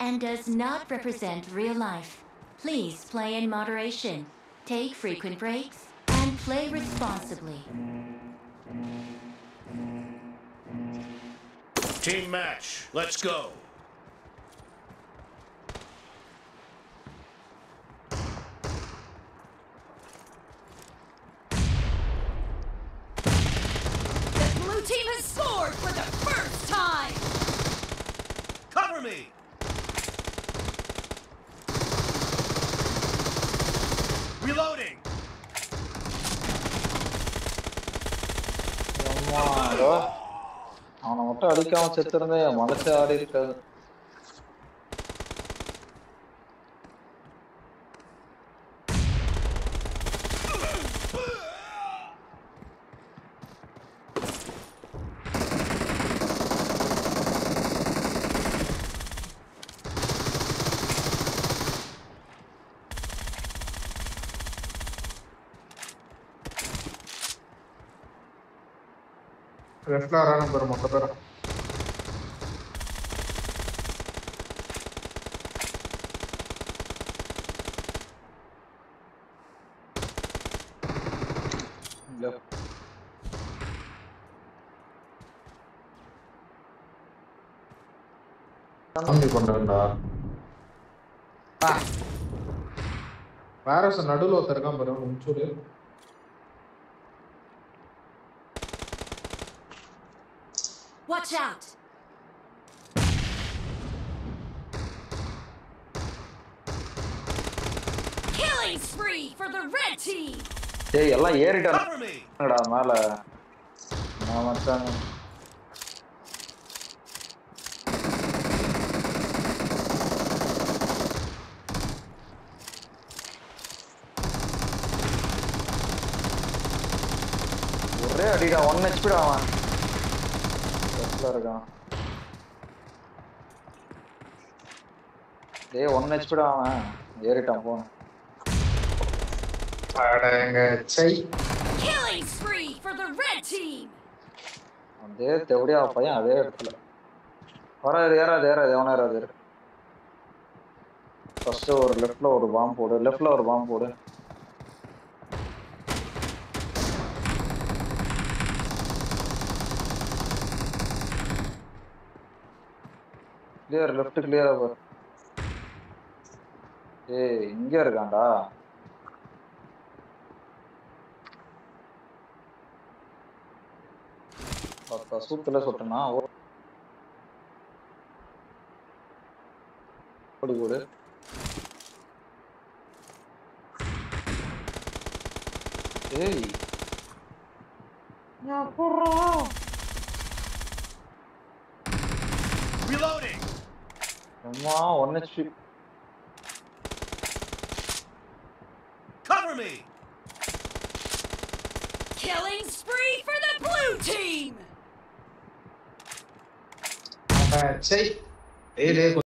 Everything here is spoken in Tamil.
and does not represent real life. Please play in moderation, take frequent breaks, and play responsibly. Team match, let's go. The blue team has scored for the first time! Cover me! Reloading! அவனை மட்டும் அடிக்காம செத்துருந்தேன் மனசே ஆடி இருக்காது. லெஃப்ட்ல வரானு பாரு மொத்த பேரும். கம்மி பண்ணா வேற நடுவில் ஒருத்தர் இருக்கான் பாரு முடிச்சுடு. Watch out! Killing spree for the red team! ஏய் எல்லாம் ஏறிட்டாங்கடா மேல. நான் மச்சான் ஒரே அடிடா 1 HP டா அவன். இருக்கான் டேய் 1 HP டா அவன் ஏறிட்டான் போன். அடங்க சை Killing spree for the red team. அதே தேவடியா பையன் அதே இடத்துல வராது ஏறாது எவனா ஏறாது. ஃபர்ஸ்ட் ஒரு லெஃப்ட்ல ஒரு பாம்பு போடு. கிளியர் லெஃப்ட் கிளியரா பாரு. ஏய் இங்க இருக்கான்டா. பக்கா சூத்துல சொட்டனா ஓடி போடு. ஏய் யா போறா. Reloading! அம்மா 1 HP. Cover me! Killing spree for the blue team! சை டேய்